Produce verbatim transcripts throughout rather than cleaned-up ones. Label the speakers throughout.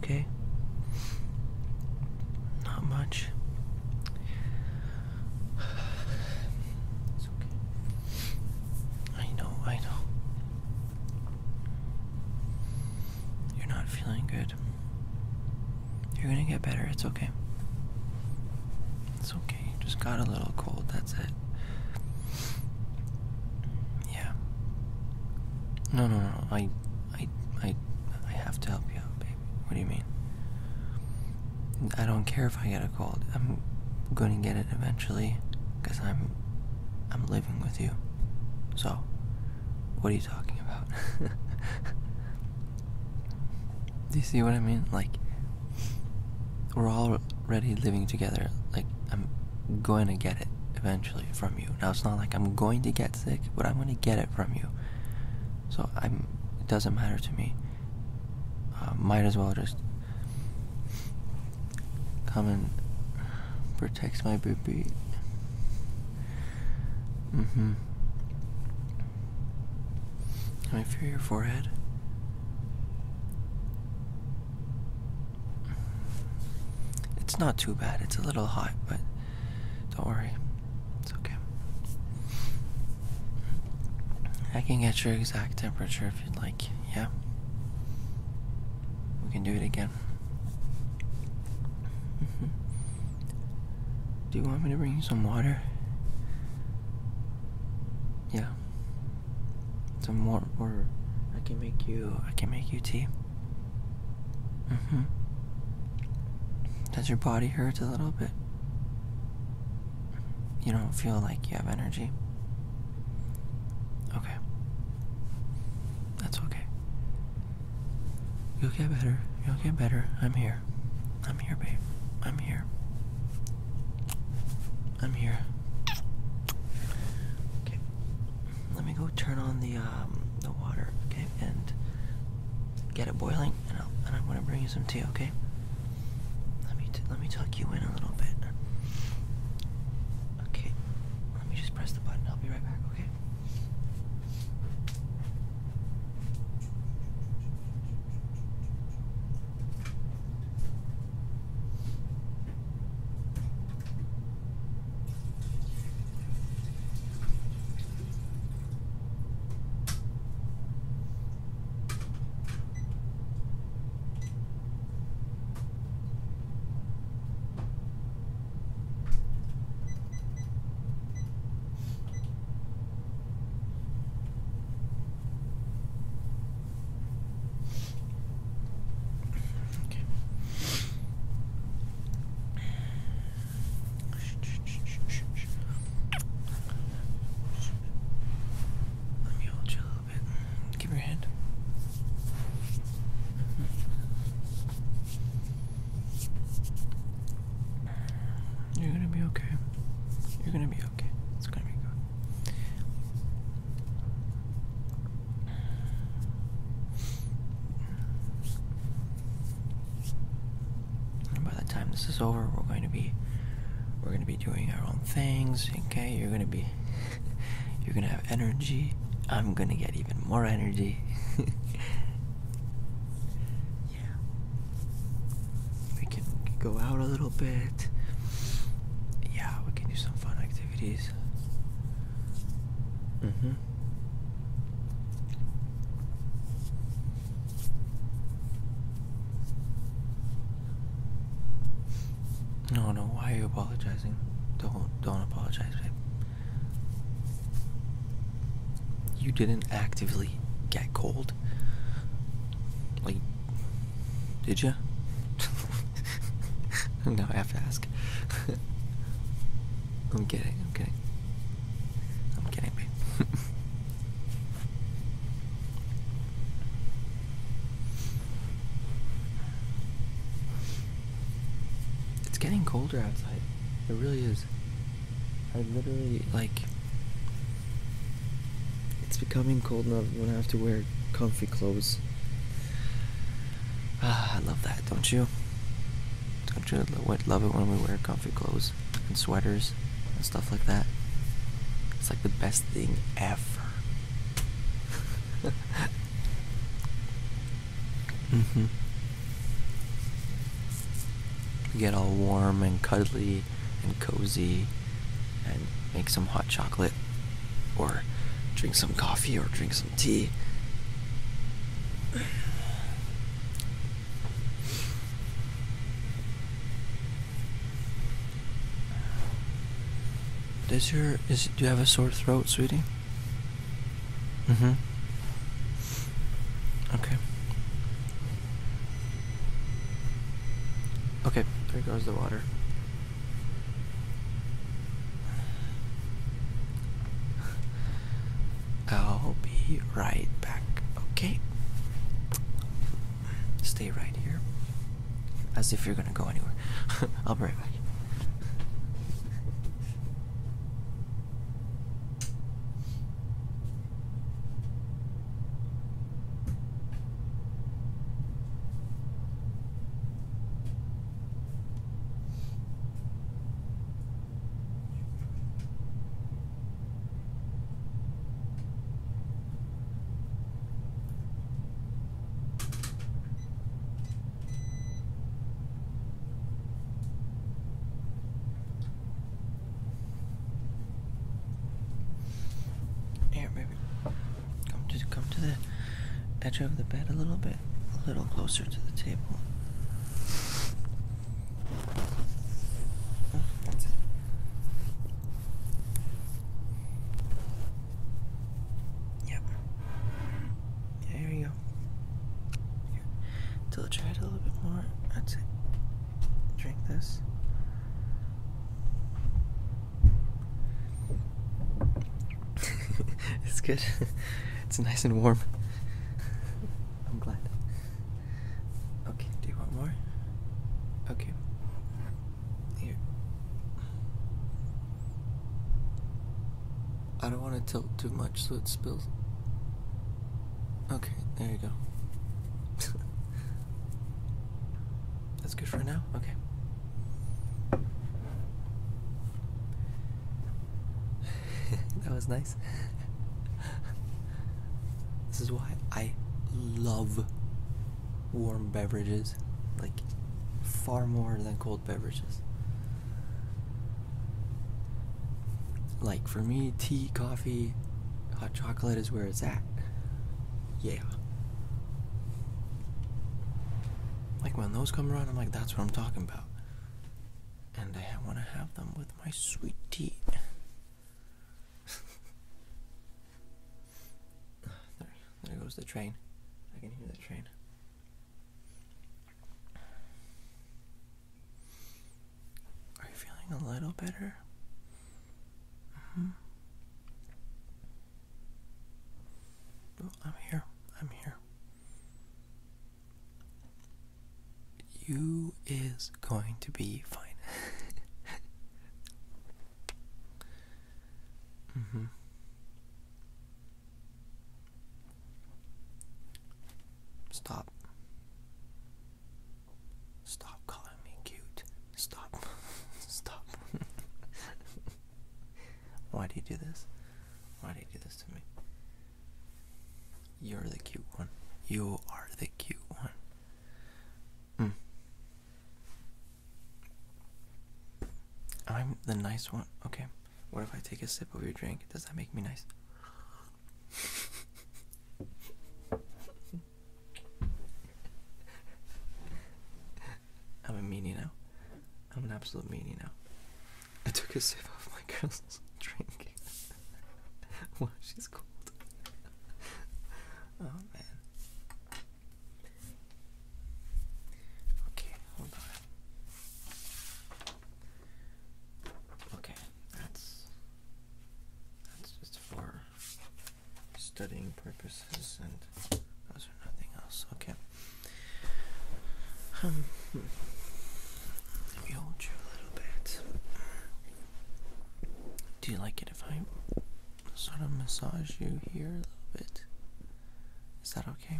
Speaker 1: okay? Not much. It's okay. I know, I know. You're not feeling good. You're gonna get better, it's okay. It's okay, you just got a little cold, that's it. Yeah. No, no, no, I, I, I, I have to help you out, baby. What do you mean? I don't care if I get a cold. I'm gonna get it eventually, because I'm, I'm living with you. So, what are you talking about? Do you see what I mean? Like, we're already living together. Like, I'm going to get it eventually from you. Now, it's not like I'm going to get sick, but I'm going to get it from you. So, I'm, it doesn't matter to me. Uh, might as well just come and protect my baby. Mm-hmm. Can I feel your forehead? It's not too bad. It's a little hot, but don't worry. It's okay. I can get your exact temperature if you'd like. Yeah? We can do it again. Mm-hmm. Do you want me to bring you some water? Yeah. Some more, or I can make you, I can make you tea. Mm-hmm. Does your body hurt a little bit? You don't feel like you have energy? Okay. That's okay. You'll get better. You'll get better. I'm here. I'm here, babe. I'm here. I'm here. Okay. Let me go turn on the um the water, okay, and get it boiling, and I'll, and I'm gonna bring you some tea, okay? Let me t let me tuck you in a little bit. Okay. Let me just press the button. I'll be right back, okay? You're gonna be okay. You're gonna be okay. It's gonna be good. And by the time this is over, we're going to be we're gonna be doing our own things, okay? You're gonna be you're gonna have energy. I'm gonna get even more energy. Yeah. We can go out a little bit. Yeah, we can do some fun activities. Mm-hmm. No, no, why are you apologizing? Don't, don't apologize, babe. You didn't actively get cold. Like, did you? Now I have to ask. I'm kidding, I'm kidding. I'm kidding, babe. It's getting colder outside. It really is. I literally, like... It's becoming cold enough when I have to wear comfy clothes. Ah, I love that, don't you? Don't you love it when we wear comfy clothes and sweaters and stuff like that? It's like the best thing ever. Mm-hmm. get all warm and cuddly and cozy and make some hot chocolate or drink some coffee or drink some tea. Does your is do you have a sore throat, sweetie? Mm-hmm. Okay. Okay, there goes the water. I'll be right back, okay? Stay right here. As if you're gonna go anywhere. I'll be right back. Edge of the bed a little bit, a little closer to the table. Oh, that's it. Yep. Yeah, here you go. Here. Tilt your head a little bit more. That's it. Drink this. It's good. It's nice and warm. I'm glad. Okay, do you want more? Okay. Here. I don't want to tilt too much so it spills. Okay, there you go. That's good for now? Okay. That was nice. This is why I love warm beverages, like far more than cold beverages. Like for me, tea, coffee, hot chocolate is where it's at. Yeah. Like when those come around, I'm like, that's what I'm talking about. And I want to have them with my sweet tea. there, there goes the train. I can hear the train. Are you feeling a little better? Mm-hmm. Well, I'm here. I'm here. You is going to be fine. Mm-hmm. Stop. Stop calling me cute. Stop. Stop. Why do you do this? Why do you do this to me? You're the cute one. You are the cute one. Mm. I'm the nice one. Okay. What if I take a sip of your drink? Does that make me nice? I'm a meanie now. I'm an absolute meanie now. I took a sip of my girl's drink. Wow, she's cold. Oh man. Okay, hold on. Okay, that's that's just for studying purposes, and those are nothing else. Okay. Um. Hmm. Let me hold you a little bit. Do you like it if I sort of massage you here a little bit? Is that okay?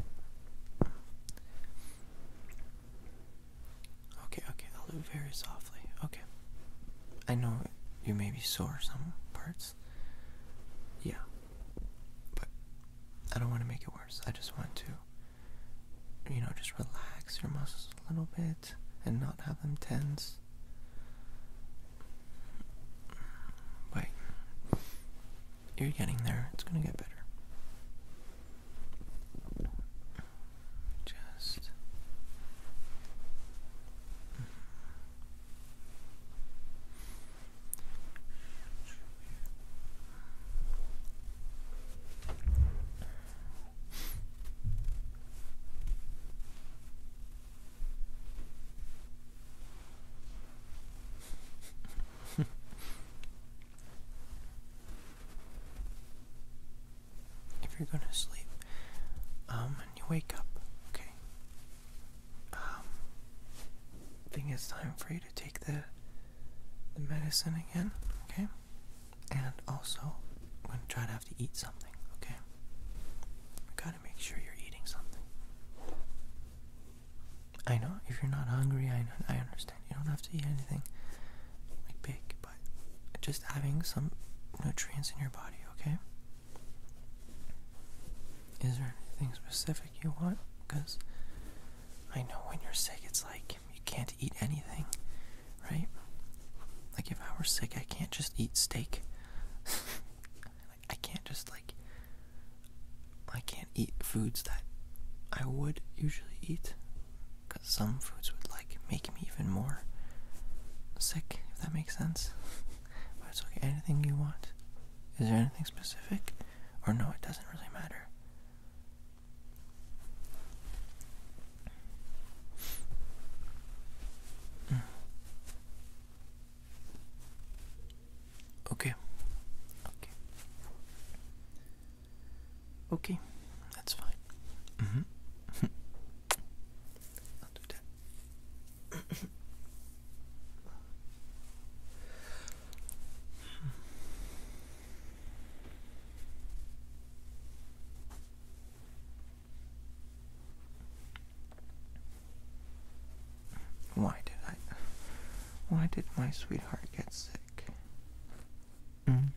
Speaker 1: Okay, okay, I'll do it very softly. Okay. I know you may be sore some parts. Yeah. But I don't want to make it worse. I just want to, you know, just relax your muscles a little bit and not have them tense. Wait. You're getting there. It's gonna get better. Just... If you're gonna sleep, um, and you wake up, okay, um, I think it's time for you to take the, the medicine again, okay, and also, I'm gonna try to have to eat something, okay, I gotta make sure you're eating something. I know, if you're not hungry, I, know, I understand, you don't have to eat anything, like, big, but just having some nutrients in your body, okay? Is there anything specific you want? Because I know when you're sick, it's like you can't eat anything, right? Like if I were sick, I can't just eat steak. I can't just like, I can't eat foods that I would usually eat. Because some foods would like make me even more sick, if that makes sense. But it's okay, anything you want. Is there anything specific? Or no, it doesn't really matter. Okay. Okay. Okay. That's fine. Mm-hmm. I'll do that. Why did I... Why did my sweetheart get sick? Mm.